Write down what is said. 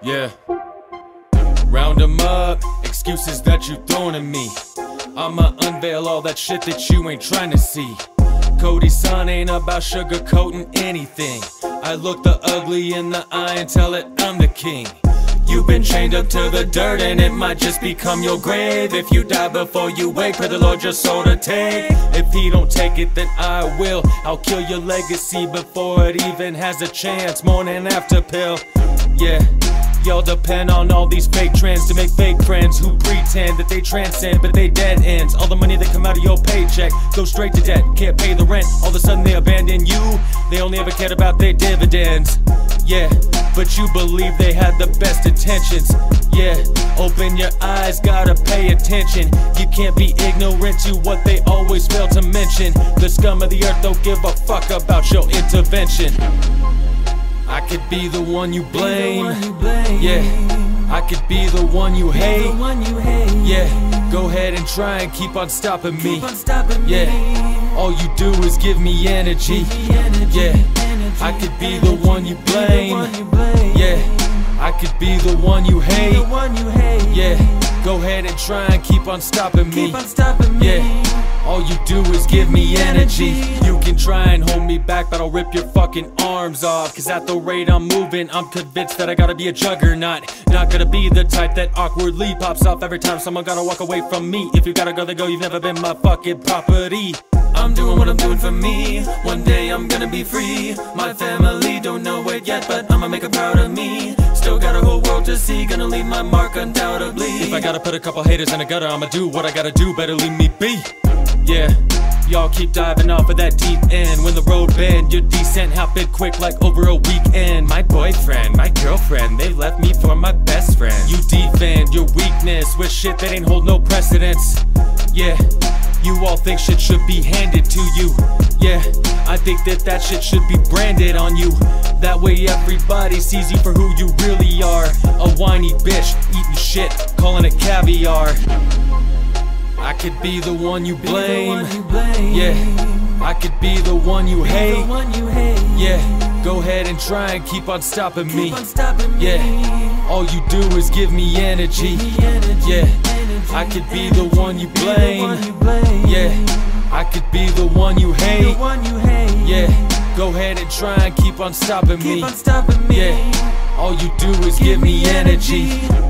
Yeah. Round 'em up, excuses that you throwing at me. I'ma unveil all that shit that you ain't trying to see. Kodisan ain't about sugarcoating anything. I look the ugly in the eye and tell it I'm the king. You've been chained up to the dirt and it might just become your grave. If you die before you wake, pray the Lord your soul to take. If he don't take it, then I will. I'll kill your legacy before it even has a chance. Morning after pill, yeah. Y'all depend on all these fake trends to make fake friends who pretend that they transcend, but they dead ends. All the money that come out of your paycheck goes straight to debt. Can't pay the rent, all of a sudden they abandon you. They only ever cared about their dividends. Yeah, but you believe they had the best intentions. Yeah, open your eyes, gotta pay attention. You can't be ignorant to what they always fail to mention. The scum of the earth don't give a fuck about your intervention. I could be the one you blame. Yeah, I could be the one you hate. Yeah, go ahead and try and keep on stopping me. Yeah, all you do is give me energy. Yeah, I could be the one you blame. Yeah, I could be the one you hate. Yeah, go ahead and try and keep on stopping me. Yeah, all you do is give me energy. You can try and hold me back, but I'll rip your fucking arms off. Cause at the rate I'm moving, I'm convinced that I gotta be a juggernaut. Not gonna be the type that awkwardly pops off every time someone gotta walk away from me. If you gotta go, then go, you've never been my fucking property. I'm doing what I'm doing for me. One day I'm gonna be free. My family don't know it yet, but I'ma make them proud of me. Still got a whole world to see, gonna leave my mark undoubtedly. If I gotta put a couple haters in a gutter, I'ma do what I gotta do, better leave me be. Yeah, y'all keep diving off of that deep end. When the road bend, your descent happen quick like over a weekend. My boyfriend, my girlfriend, they left me for my best friend. You defend your weakness with shit that ain't hold no precedence. Yeah, you all think shit should be handed to you. Yeah, I think that shit should be branded on you. That way everybody sees you for who you really are. A whiny bitch, eating shit, calling it caviar. I could be the one you blame. Yeah, I could be the one you hate. Yeah, go ahead and try and keep on stopping me. Yeah, all you do is give me energy. Yeah, I could be the one you blame. Yeah, I could be the one you hate. Yeah, go ahead and try and keep on stopping me. Yeah, all you do is give me energy.